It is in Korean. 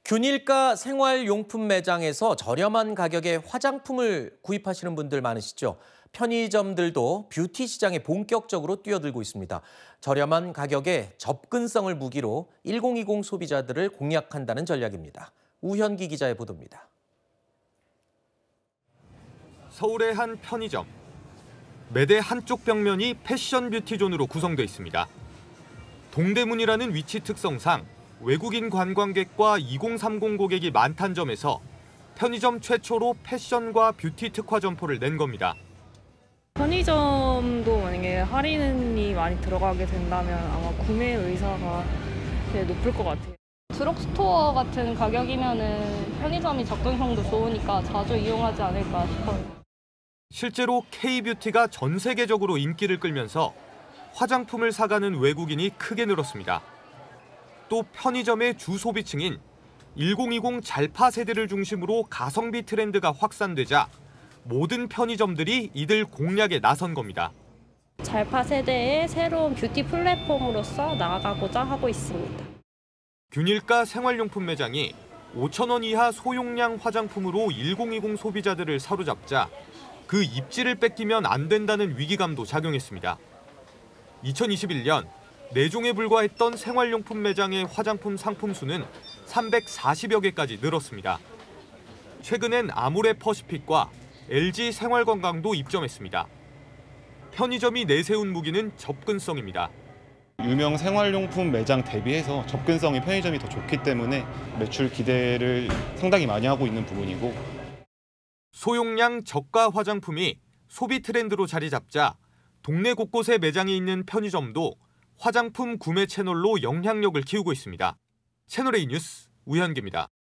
균일가 생활용품 매장에서 저렴한 가격에 화장품을 구입하시는 분들 많으시죠? 편의점들도 뷰티 시장에 본격적으로 뛰어들고 있습니다. 저렴한 가격에 접근성을 무기로 1020 소비자들을 공략한다는 전략입니다. 우현기 기자의 보도입니다. 서울의 한 편의점. 매대 한쪽 벽면이 패션 뷰티 존으로 구성돼 있습니다. 동대문이라는 위치 특성상 외국인 관광객과 2030 고객이 많다는 점에서 편의점 최초로 패션과 뷰티 특화 점포를 낸 겁니다. 편의점도 만약에 할인이 많이 들어가게 된다면 아마 구매 의사가 되게 높을 것 같아요. 드럭스토어 같은 가격이면은 편의점이 접근성도 좋으니까 자주 이용하지 않을까 싶어요. 실제로 K-뷰티가 전 세계적으로 인기를 끌면서 화장품을 사가는 외국인이 크게 늘었습니다. 또 편의점의 주 소비층인 1020 잘파 세대를 중심으로 가성비 트렌드가 확산되자 모든 편의점들이 이들 공략에 나선 겁니다. 잘파 세대의 새로운 뷰티 플랫폼으로서 나아가고자 하고 있습니다. 균일가 생활용품 매장이 5,000원 이하 소용량 화장품으로 1020 소비자들을 사로잡자 그 입지를 뺏기면 안 된다는 위기감도 작용했습니다. 2021년 4종에 불과했던 생활용품 매장의 화장품 상품 수는 340여 개까지 늘었습니다. 최근엔 아모레퍼시픽과 LG 생활건강도 입점했습니다. 편의점이 내세운 무기는 접근성입니다. 유명 생활용품 매장 대비해서 접근성이 편의점이 더 좋기 때문에 매출 기대를 상당히 많이 하고 있는 부분이고, 소용량 저가 화장품이 소비 트렌드로 자리 잡자 동네 곳곳에 매장이 있는 편의점도 화장품 구매 채널로 영향력을 키우고 있습니다. 채널A 뉴스 우현기입니다.